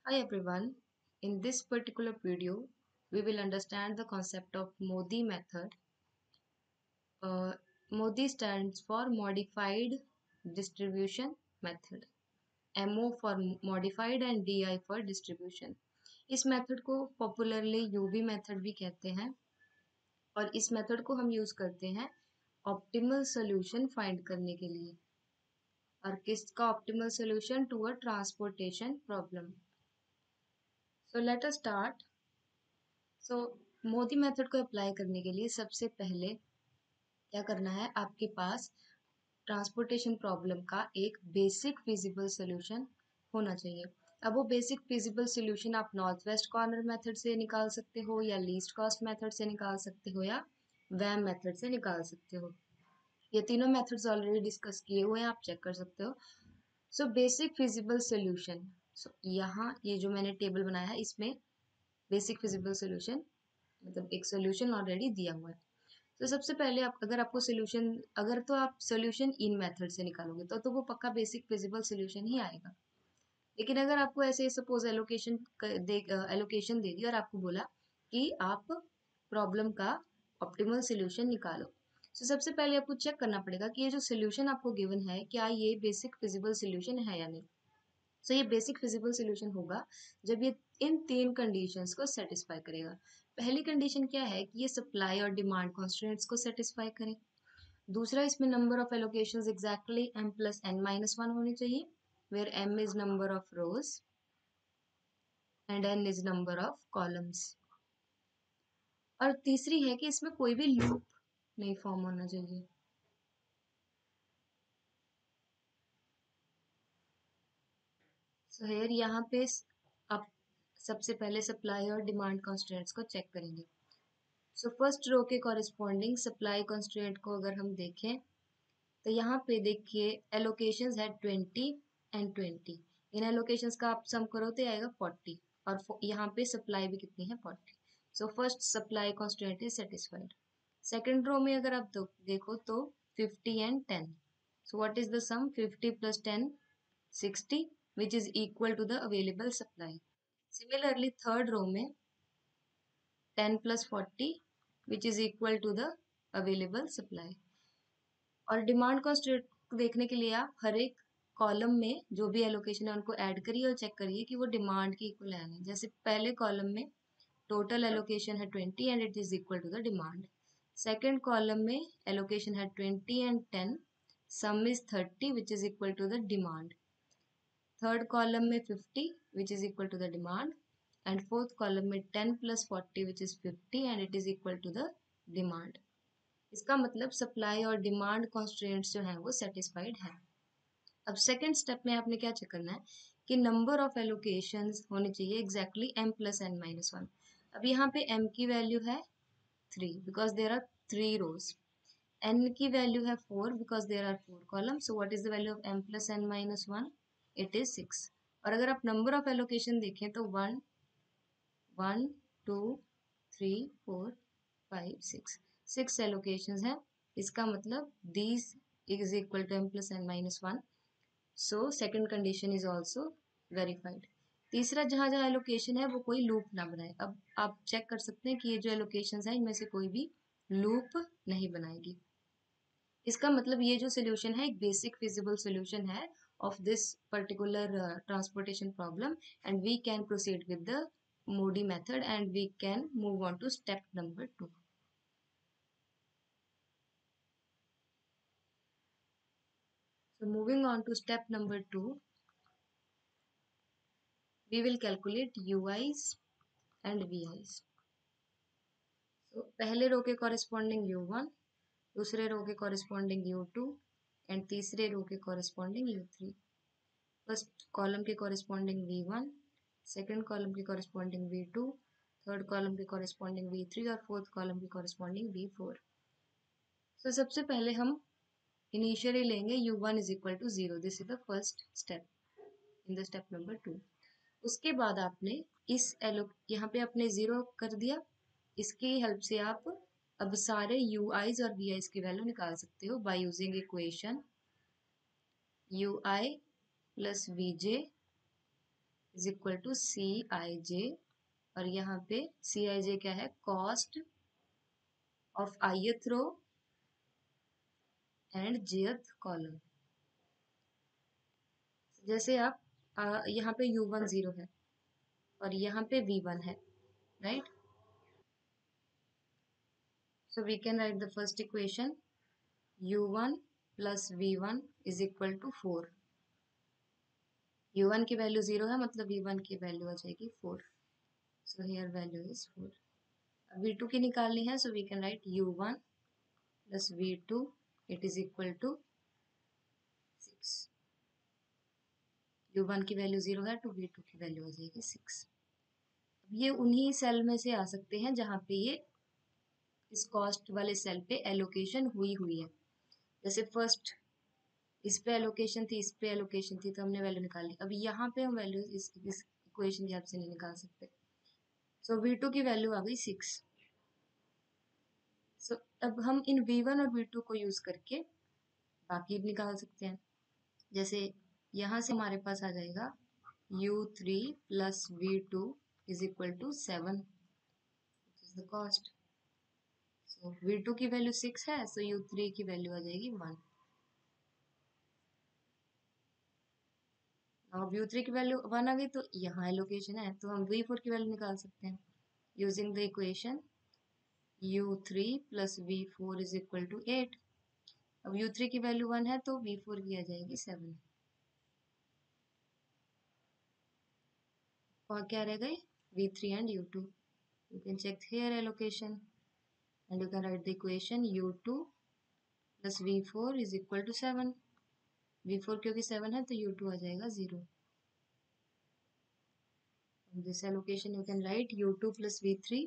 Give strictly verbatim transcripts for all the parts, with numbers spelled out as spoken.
Hi everyone. In this particular video, we will understand the concept of Modi method. Uh, Modi stands for Modified Distribution Method. M O for Modified and D I for Distribution. इस method को popularly UV method भी कहते हैं और इस method को हम use करते हैं ऑप्टिमल सोल्यूशन फाइंड करने के लिए। और किसका optimal solution? To a transportation problem. So let us start. So MODI method को अप्लाई करने के लिए सबसे पहले क्या करना है, आपके पास ट्रांसपोर्टेशन प्रॉब्लम का एक बेसिक फिजिबल सॉल्यूशन होना चाहिए। अब वो बेसिक फिजिबल सॉल्यूशन आप नॉर्थ वेस्ट कॉर्नर मेथड से निकाल सकते हो या लीस्ट कॉस्ट मेथड से निकाल सकते हो या वैम मेथड से निकाल सकते हो। ये तीनों मेथड्स ऑलरेडी डिस्कस किए हुए हैं, आप चेक कर सकते हो। So basic feasible solution, so यहाँ ये जो मैंने टेबल बनाया है इसमें बेसिक फिजिबल सॉल्यूशन मतलब एक सोल्यूशन ऑलरेडी दिया हुआ है। तो सबसे पहले आप अगर आपको सोल्यूशन अगर तो आप सोल्यूशन इन मेथड से निकालोगे तो तो वो पक्का बेसिक फिजिबल सोल्यूशन ही आएगा। लेकिन अगर आपको ऐसे सपोज एलोकेशन दे एलोकेशन दे दी और आपको बोला कि आप प्रॉब्लम का ऑप्टिमल सोल्यूशन निकालो, तो so, सबसे पहले आपको चेक करना पड़ेगा कि ये जो सोल्यूशन आपको गिवन है क्या ये बेसिक फिजिबल सोल्यूशन है या नहीं। सो so, ये बेसिक फिजिबल सोल्यूशन होगा जब ये इन तीन कंडीशंस को सेटिस्फाई करेगा। पहली कंडीशन क्या है कि ये सप्लाई और डिमांड कॉन्स्टेंट्स को सेटिस्फाई करे। दूसरा, इसमें number of allocations exactly m plus n minus one होनी चाहिए, where m is number of rows and n is number of columns. और तीसरी है कि इसमें कोई भी लूप नहीं फॉर्म होना चाहिए। सो so, हेयर यहाँ पे आप सबसे पहले सप्लाई और डिमांड कॉन्स्टेंट्स को चेक करेंगे। सो फर्स्ट रो के कॉरेस्पॉन्डिंग सप्लाई कॉन्स्टेंट को अगर हम देखें तो यहाँ पे देखिए एलोकेशंस है ट्वेंटी एंड ट्वेंटी। इन एलोकेशंस का आप सम करो तो आएगा फोर्टी और यहाँ पे सप्लाई भी कितनी है forty. So first supply constant is satisfied. Second row में अगर आप देखो तो fifty and ten. So what is the sum? Fifty plus ten sixty which is equal to the available supply. Similarly third row में ten plus forty which is equal to the available supply. और demand cost देखने के लिए आप हर एक column में जो भी एलोकेशन है उनको ऐड करिए और चेक करिए कि वो डिमांड के इक्वल है नहीं। जैसे पहले कॉलम में टोटल एलोकेशन है twenty and it is equal to the demand. Second column में एलोकेशन है twenty and ten, sum is thirty which is equal to the demand. Third column में fifty which is equal to the demand and fourth column में ten plus forty which is fifty and it is equal to the demand. इसका मतलब supply और demand constraints जो है वो satisfied है। अब सेकंड स्टेप में आपने क्या चेक करना है कि नंबर ऑफ एलोकेशंस होनी चाहिए exactly m plus n minus one. अब यहाँ पे m की वैल्यू है three because there are three rows, n की वैल्यू है four because there are four column. So what is the value of m plus n minus one? It is six. और अगर आप नंबर ऑफ एलोकेशन देखें तो one one two three four five six six allocations हैं। इसका मतलब these is equal to m plus n minus one. So second condition is also verified. तीसरा, जहां जहां एलोकेशन है वो कोई लूप ना बनाए। अब आप चेक कर सकते हैं कि ये जो एलोकेशंस हैं इनमें से कोई भी लूप नहीं बनाएगी। इसका मतलब ये जो सोल्यूशन है एक बेसिक फिजिबल सोल्यूशन है of this particular transportation problem and we can proceed with the Modi method and we can move on to step number two. So moving on to step number two, we will calculate U Is and V Is. So पहले रो के corresponding U one, दूसरे रो के corresponding U to and तीसरे रो के corresponding U three. First column के corresponding V one, second column के corresponding V two, third column के corresponding V three और फोर्थ कॉलम के corresponding V फोर. So सबसे पहले हम इनिशियली लेंगे u one is equal to zero. This is the first step in the step number two. उसके बाद आपने इस एलो यहाँ पे आपने जीरो कर दिया। इसकी हेल्प से आप अब सारे यू आईज और वी आईज की वैल्यू निकाल सकते हो बाय using equation u i plus v j is equal to c i j, और यहाँ पे सी आई जे क्या है, cost of ith row and jth column. जैसे आप आ, यहाँ पे यू वन जीरो है और यहाँ पे वी वन है, right. So we can write the first equation, u one plus v one is equal to four. U one की वैल्यू जीरो है, मतलब वी वन की वैल्यू आ जाएगी फोर। So here value is four. V two की निकालनी है, so we can write u one plus v two, it is equal to six. U one की वैल्यू जीरो है तो वी टू की वैल्यू आ जाएगी सिक्स। अब ये उन्हीं सेल में से आ सकते हैं जहाँ पे ये इस कॉस्ट वाले सेल पे एलोकेशन हुई हुई है। जैसे फर्स्ट इस पे एलोकेशन थी, इस पे एलोकेशन थी, तो हमने वैल्यू निकाल ली। अब यहाँ पे हम वैल्यू इस इस इक्वेशन की हेल्प से नहीं निकाल सकते। सो वी टू की वैल्यू आ गई सिक्स। सो so, अब हम इन वी वन और वी टू को यूज करके बाकी निकाल सकते हैं। जैसे यहाँ से हमारे पास आ जाएगा u three plus v two is equal to seven, is the cost. So v two की वैल्यू सिक्स है, सो यू थ्री की वैल्यू आ जाएगी वन। अब यू थ्री की वैल्यू वन आ गई तो यहाँ एलोकेशन है, तो हम वी फोर की वैल्यू निकाल सकते हैं using the equation u three plus v four is equal to eight. अब यू थ्री की वैल्यू वन है तो वी फोर की आ जाएगी सेवन। और क्या रह गई, v three and u two. You can check here allocation and you can write the equation u two plus v four is equal to seven. V four क्योंकि seven है तो u two आ जाएगा zero. This allocation you can write u two plus v three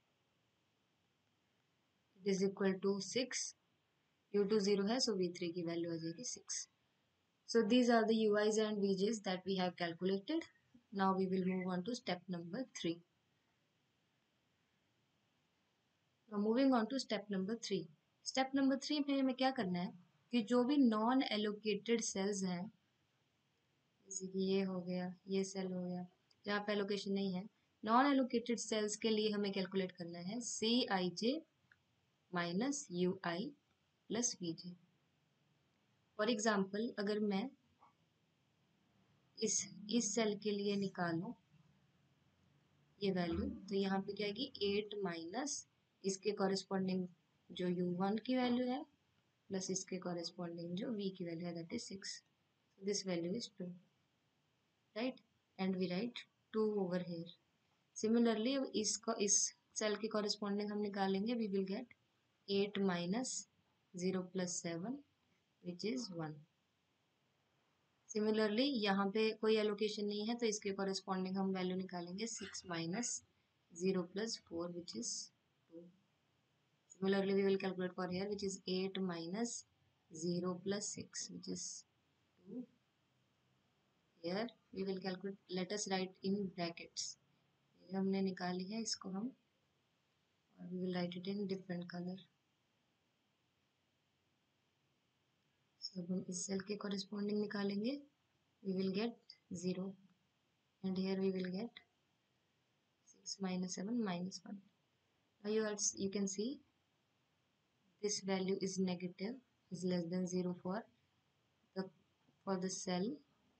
is equal to six. U two zero है, so v three की value आ जाएगी six. So these are the U Is and V Js that we have calculated. Now we will move on to step number three. Now moving on to step number three. Step number three में हमें क्या करना है कि जो भी non allocated sales हैं, जैसे कि ये हो गया, ये सेल हो गया जहाँ पे एलोकेशन नहीं है, नॉन एलोकेटेड सेल्स के लिए हमें कैलकुलेट करना है c i j minus u i plus v j. For example अगर मैं इस इस सेल के लिए निकालूं ये वैल्यू, तो यहाँ पे क्या आएगी एट माइनस इसके कॉरेस्पॉन्डिंग जो यू वन की वैल्यू है प्लस इसके कॉरेस्पॉन्डिंग जो वी की वैल्यू है, that is six. This value is two, right, and we write two over here. Similarly अब इसको इस सेल के कॉरेस्पॉन्डिंग हम निकालेंगे, we will get eight minus zero plus seven which is one. Similarly यहाँ पे कोई एलोकेशन नहीं है तो इसके कॉरेस्पॉन्डिंग हम वैल्यू निकालेंगे six minus zero plus four which is two. Similarly we will calculate for here which is eight minus zero plus six which is two. Here we will calculate, let us write in brackets. ये हमने निकाली है, इसको हम और we will write it in different color. So हम इस cell के corresponding निकालेंगे, we will get zero and here we will get six minus seven minus one. Now you also you can see this value is negative, is less than zero for the for the cell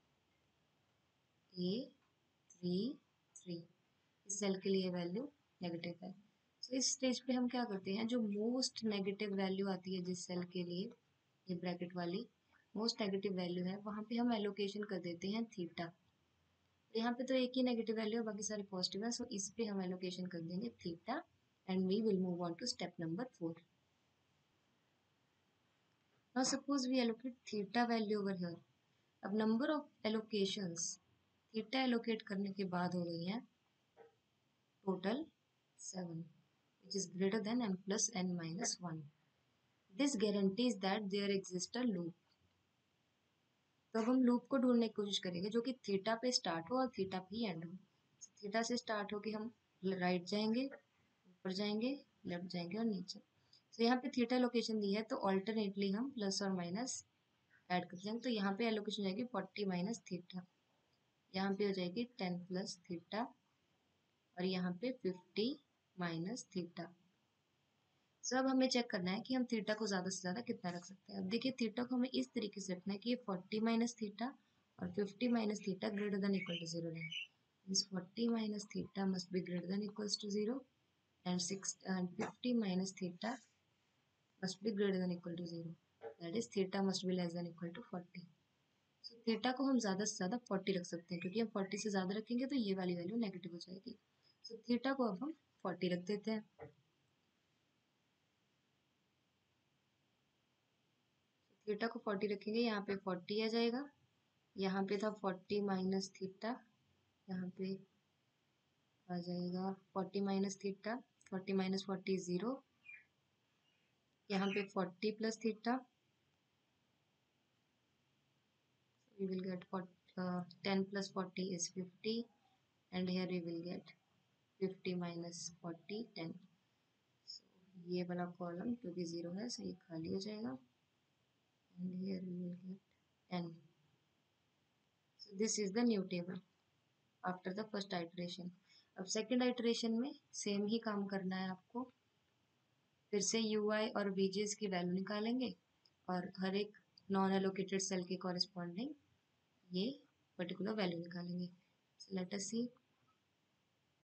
A three three. इस cell के लिए value negative है। सो so, इस stage पे हम क्या करते हैं, जो मोस्ट नेगेटिव वैल्यू आती है जिस सेल के लिए, ये ब्रैकेट वाली मोस्ट नेगेटिव वैल्यू है, वहाँ पे हम एलोकेशन कर देते हैं थीटा। यहाँ पे तो एक ही नेगेटिव वैल्यू है, बाकी सारे पॉजिटिव है, सो so इस पे हम एलोकेशन कर देंगे theta and we will move on to step number four. Now suppose we allocate theta value over here. अब number of allocations theta allocate करने के बाद हो गई है total seven, which is greater than m plus n minus one. This guarantees that there exists a loop. तो अब हम लूप को ढूंढने की कोशिश करेंगे जो कि थीटा पे स्टार्ट हो और थीटा पे ही एंड हो। थीटा से स्टार्ट हो के हम राइट जाएंगे, ऊपर जाएंगे, लेफ्ट जाएंगे और नीचे। तो यहाँ पे थीटा लोकेशन दी है तो ऑल्टरनेटली हम प्लस और माइनस ऐड कर जाएंगे, तो यहाँ पे एलोकेशन जाएगी फोर्टी माइनस थीटा। यहाँ पे हो जाएगी टेन प्लस थीटा और यहाँ पे फिफ्टी माइनस थीटा। सब हमें चेक करना है कि हम थीटा को ज़्यादा से ज़्यादा कितना रख सकते हैं। अब देखिए थीटा को हमें इस तरीके से रखना है कि ये फोर्टी माइनस थीटा और fifty minus theta greater than equal to zero रहे। Means forty minus theta must be greater than equals to zero and six and fifty minus theta must be greater than equal to zero. That is theta must be less than equal to forty. So theta को हम ज़्यादा से ज़्यादा forty रख सकते हैं क्योंकि हम forty से ज़्यादा रखेंगे तो ये वाली वैल्यू नेगेटिव हो जाएगी। So theta को अब हम forty रख देते हैं। so, theta को forty रखेंगे, यहाँ पे forty आ जाएगा, यहाँ पे था forty माइनस थीटा, यहाँ पे आ जाएगा forty minus theta, forty minus forty zero, यहाँ पे forty plus theta, we will get uh, ten plus forty is fifty and here we will get fifty minus forty ten. So ये वाला column क्योंकि zero है सो ये खाली हो जाएगा and here we will get ten. So this is the new table after the first iteration. अब second iteration में सेम ही काम करना है आपको। फिर से यू आई और वीजेस की वैल्यू निकालेंगे और हर एक नॉन एलोकेटेड सेल के कॉरेस्पॉन्डिंग ये पर्टिकुलर वैल्यू निकालेंगे। So let us see